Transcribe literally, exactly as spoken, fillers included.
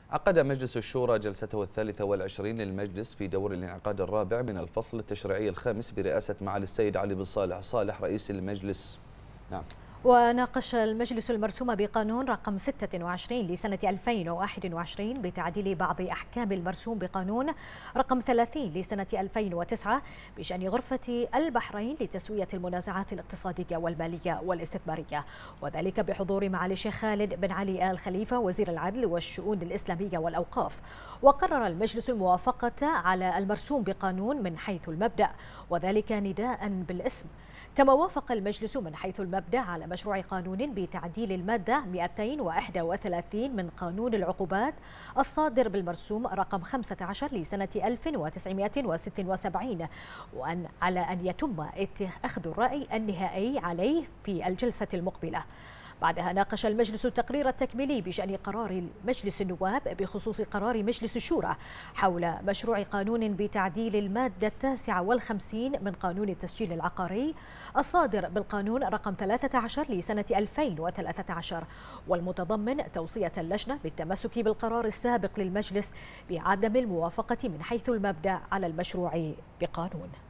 عقد مجلس الشورى جلسته الثالثة والعشرين للمجلس في دور الانعقاد الرابع من الفصل التشريعي الخامس برئاسة معالي السيد علي بن صالح صالح رئيس المجلس. نعم. وناقش المجلس المرسوم بقانون رقم ستة وعشرين لسنة ألفين وواحد وعشرين بتعديل بعض أحكام المرسوم بقانون رقم ثلاثين لسنة ألفين وتسعة بشأن غرفة البحرين لتسوية المنازعات الاقتصادية والمالية والاستثمارية، وذلك بحضور معالي الشيخ خالد بن علي آل خليفة وزير العدل والشؤون الإسلامية والأوقاف. وقرر المجلس الموافقة على المرسوم بقانون من حيث المبدأ، وذلك نداء بالاسم. كما وافق المجلس من حيث المبدأ على مشروع قانون بتعديل المادة مئتين وواحد وثلاثين من قانون العقوبات الصادر بالمرسوم رقم خمسة عشر لسنة ألف وتسعمئة وستة وسبعين، وأن على أن يتم أخذ الرأي النهائي عليه في الجلسة المقبلة. بعدها ناقش المجلس التقرير التكميلي بشأن قرار مجلس النواب بخصوص قرار مجلس الشورى حول مشروع قانون بتعديل المادة التاسعة والخمسين من قانون التسجيل العقاري الصادر بالقانون رقم ثلاثة عشر لسنة ألفين وثلاثة عشر، والمتضمن توصية اللجنة بالتمسك بالقرار السابق للمجلس بعدم الموافقة من حيث المبدأ على المشروع بقانون.